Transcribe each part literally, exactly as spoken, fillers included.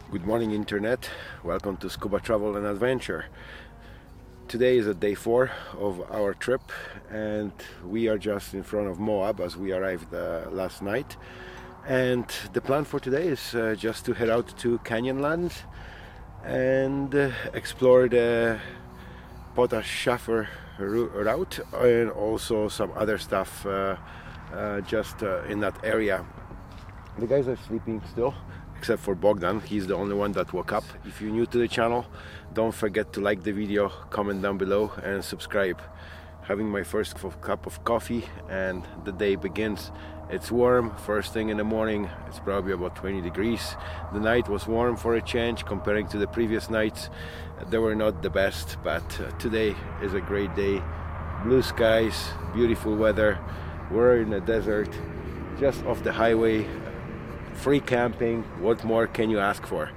Good morning, Internet. Welcome to Scuba Travel and Adventure. Today is a day four of our trip, and we are just in front of Moab as we arrived uh, last night. And the plan for today is uh, just to head out to Canyonlands and uh, explore the Potash and Shafer Road and also some other stuff uh, uh, just uh, in that area. The guys are sleeping still, except for Bogdan. He's the only one that woke up. If you're new to the channel, don't forget to like the video, comment down below and subscribe. Having my first cup of coffee and the day begins. It's warm first thing in the morning. It's probably about twenty degrees. The night was warm for a change comparing to the previous nights. They were not the best, but uh, today is a great day. Blue skies, beautiful weather. We're in the desert, just off the highway. Free camping, what more can you ask for?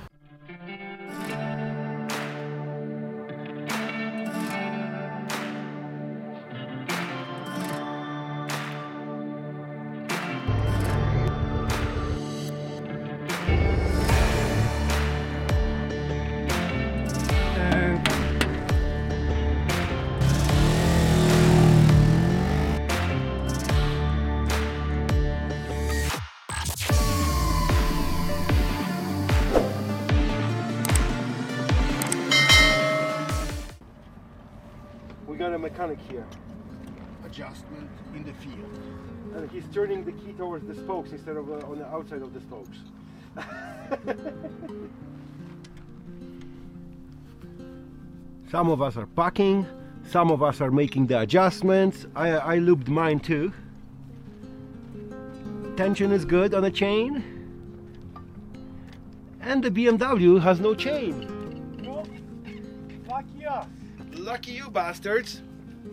We got a mechanic here. Adjustment in the field. And he's turning the key towards the spokes instead of uh, on the outside of the spokes. Some of us are packing, some of us are making the adjustments. I, I lubed mine too. Tension is good on the chain. And the B M W has no chain. No, lucky us. Lucky you bastards.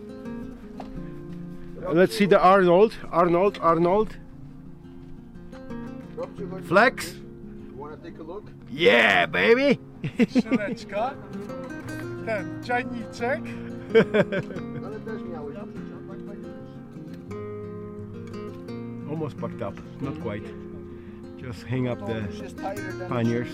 Let's see the Arnold. Arnold, Arnold. Flex. You want to take a look? Yeah, baby. Szyneczka, ten czajniczek. Ale też miałeś. Almost packed up, not quite. Just hang up the panniers.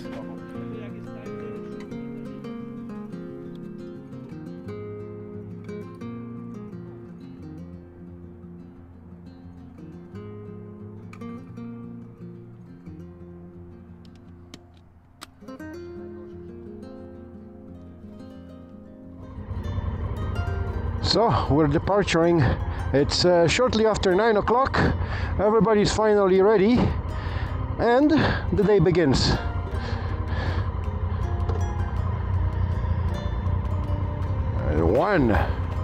So we're departing. It's uh, shortly after nine o'clock. Everybody's finally ready, and the day begins. And one.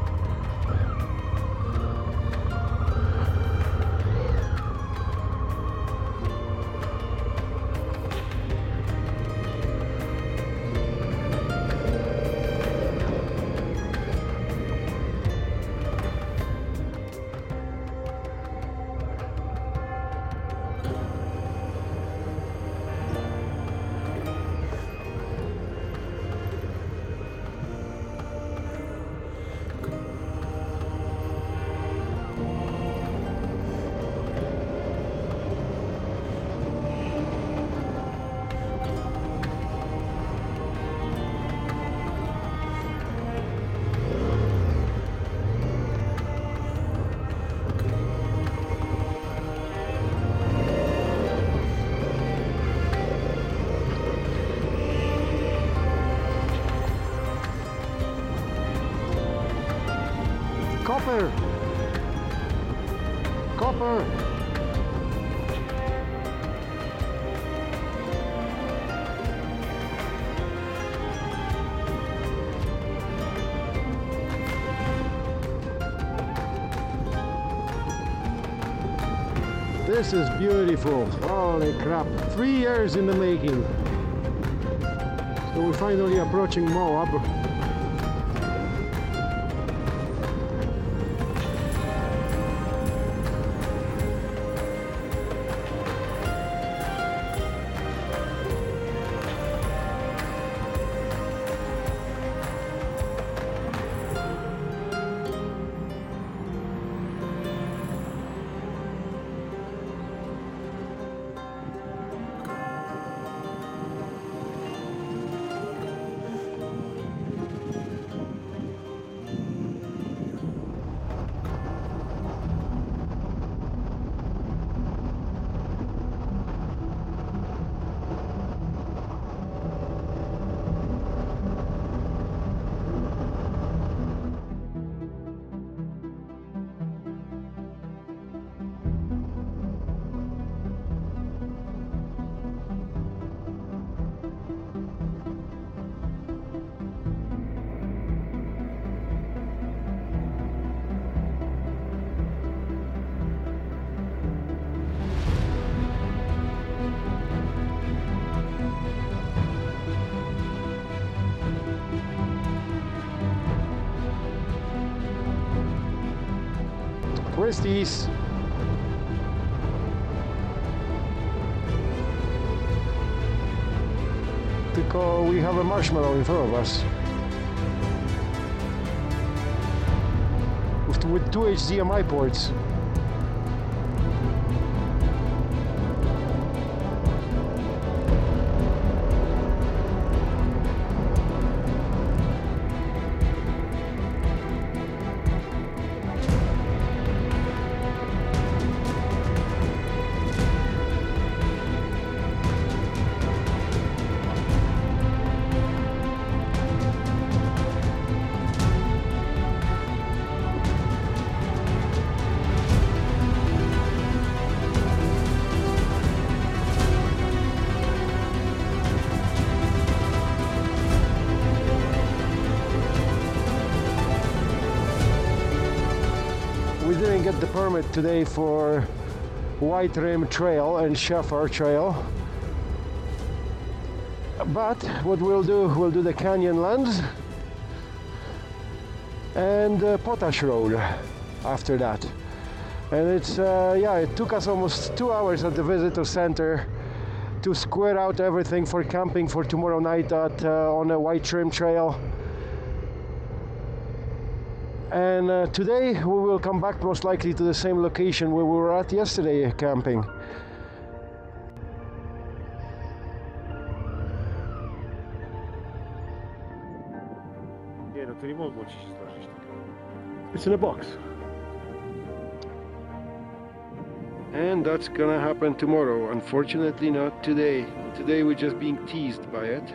Copper! Copper! This is beautiful. Holy crap. Three years in the making. So we're finally approaching Moab. Twisties. Tylko we have a marshmallow in front of us. With, with two H D M I ports. We didn't get the permit today for White Rim Trail and Shafer Trail, but what we'll do, we'll do the Canyonlands and uh, Potash Road after that. And it's uh, yeah, it took us almost two hours at the visitor center to square out everything for camping for tomorrow night at uh, on a White Rim Trail. And uh, today we will come back most likely to the same location where we were at yesterday camping. Nie no, to nie mogło ci się zdarzyć takiego. It's in a box. And that's gonna happen tomorrow. Unfortunately not today. Today we're just being teased by it.